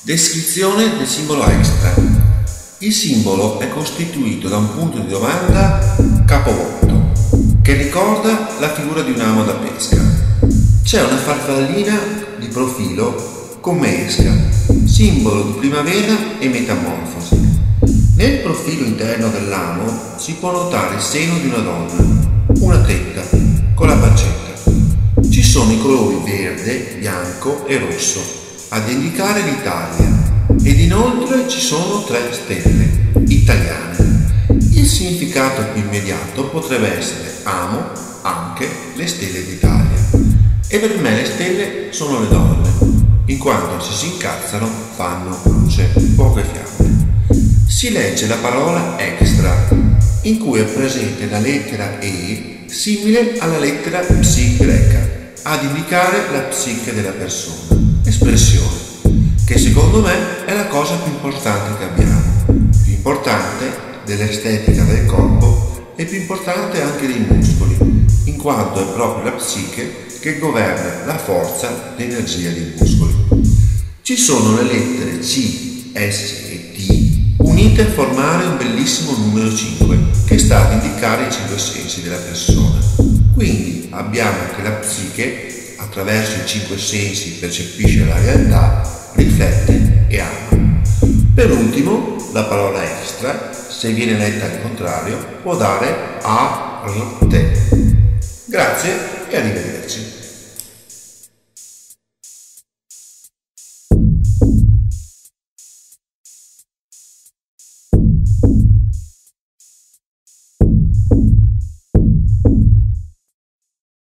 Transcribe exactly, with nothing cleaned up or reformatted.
Descrizione del simbolo extra. Il simbolo è costituito da un punto di domanda capovolto che ricorda la figura di un amo da pesca. C'è una farfallina di profilo come esca, simbolo di primavera e metamorfosi. Nel profilo interno dell'amo si può notare il seno di una donna, una tetta con la pancetta. Ci sono i colori verde, bianco e rosso ad indicare l'Italia ed inoltre ci sono tre stelle italiane. Il significato più immediato potrebbe essere amo anche le stelle d'Italia, e per me le stelle sono le donne, in quanto se si incazzano fanno luce, poche fiamme. Si legge la parola extra, in cui è presente la lettera E simile alla lettera psi greca, ad indicare la psiche della persona, espressione che secondo me è la cosa più importante che abbiamo, più importante dell'estetica del corpo e più importante anche dei muscoli, in quanto è proprio la psiche che governa la forza, l'energia dei muscoli. Ci sono le lettere C, S e T unite a formare un bellissimo numero cinque che sta ad indicare i cinque sensi della persona. Quindi abbiamo che la psiche, attraverso i cinque sensi, percepisce la realtà, riflette e ama. Per ultimo, la parola extra, se viene letta al contrario, può dare a-r-te. Grazie e arrivederci.